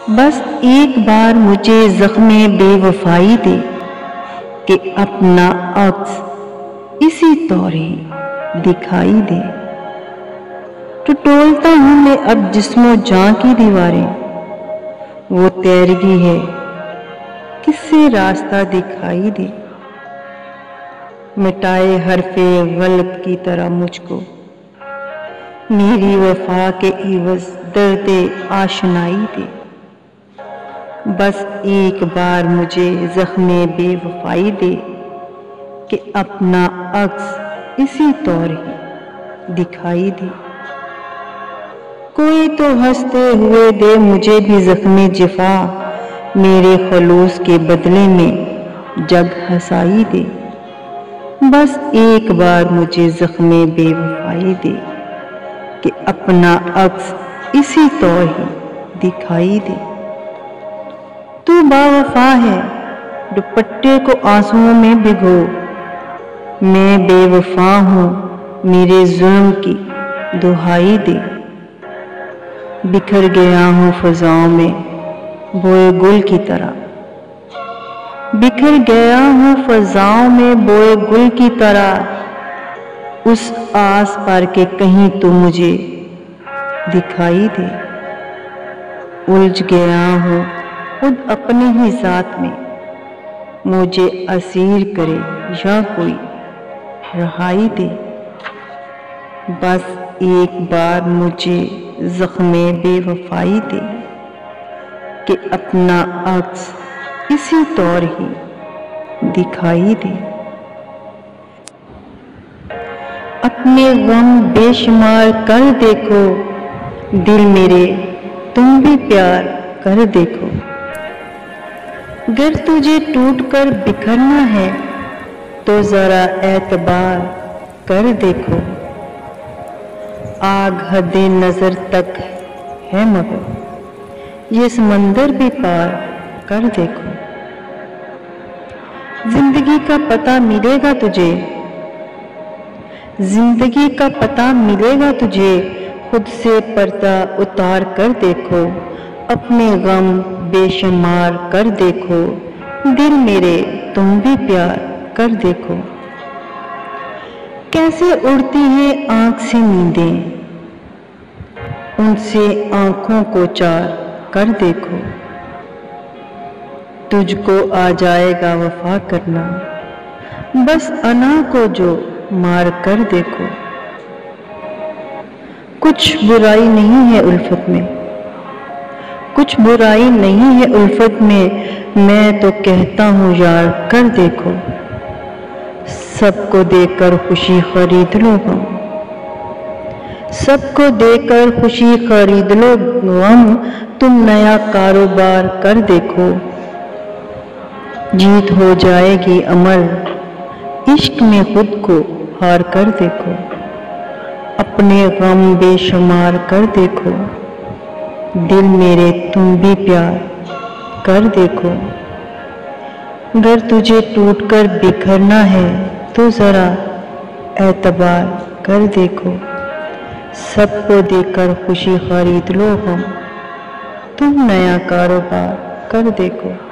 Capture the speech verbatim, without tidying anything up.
بس ایک بار مجھے زخم بے وفائی دے کہ اپنا عکس اسی طور ہی دکھائی دے۔ ٹٹولتا ہوں میں اب جسم و جاں کی دیواریں، وہ تیرگی ہے کس سے راستہ دکھائی دے۔ مٹائے حرف غلط کی طرح مجھ کو میری وفا کے عوض درد آشنائی دے۔ بس ایک بار مجھے زخم بے وفائی دے کہ اپنا عکس اسی طور ہی دکھائی دے۔ کوئی تو ہنستے ہوئے دے مجھے بھی زخم جفا، میرے خلوص کے بدلے میں جگ ہنسائی دے۔ بس ایک بار مجھے زخم بے وفائی دے کہ اپنا عکس اسی طور ہی دکھائی دے۔ تو با وفا ہے دوپٹے کو آنسوؤں میں بھگو، میں بے وفا ہوں میرے ظلم کی دہائی دے۔ بکھر گیا ہوں فضاؤں میں بوئے گل کی طرح، بکھر گیا ہوں فضاؤں میں بوئے گل کی طرح، اس آس پر کہ کہیں تو مجھے دکھائی دے۔ الجھ گیا ہوں خود اپنی ہی ذات میں، مجھے اسیر کرے یا کوئی رہائی دے۔ بس ایک بار مجھے زخم بے وفائی دے کہ اپنا عکس اسی طور ہی دکھائی دے۔ اپنے غم بے شمار کر دیکھو دل میرے، تم بھی پیار کر دیکھو۔ گر تجھے ٹوٹ کر بکھرنا ہے تو ذرا اعتبار کر دیکھو۔ آگ حد نظر تک ہے مگر یہ سمندر بھی پار کر دیکھو۔ زندگی کا پتہ ملے گا تجھے، زندگی کا پتہ ملے گا تجھے، خود سے پردہ اتار کر دیکھو۔ اپنے غم بے شمار کر دیکھو دل میرے، تم بھی پیار کر دیکھو۔ کیسے اڑتی ہیں آنکھ سے نیندیں، ان سے آنکھوں کو چار کر دیکھو۔ تجھ کو آ جائے گا وفا کرنا، بس انا کو جو مار کر دیکھو۔ کچھ برائی نہیں ہے الفت میں، کچھ برائی نہیں ہے الفت میں، میں تو کہتا ہوں یار کر دیکھو۔ سب کو دے کر خوشی خرید لو غم، سب کو دے کر خوشی خرید لو غم، تم نیا کاروبار کر دیکھو۔ جیت ہو جائے گی امر عشق میں خود کو ہار کر دیکھو۔ اپنے غم بے شمار کر دیکھو دل میرے، تم بھی پیار کر دیکھو۔ گر تجھے ٹوٹ کر بکھرنا ہے تو ذرا اعتبار کر دیکھو۔ سب کو دے کر خوشی خرید لو غم، تم نیا کاروبار کر دیکھو۔